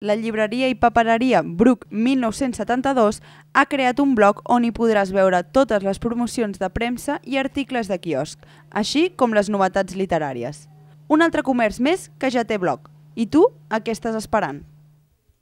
La llibreria i papereria Bruc 1972 ha creat un blog on hi podràs veure totes les promocions de premsa i articles de quiosc, així com les novetats literàries. Un altre comerç més que ja té blog. I tu, a què estàs esperant?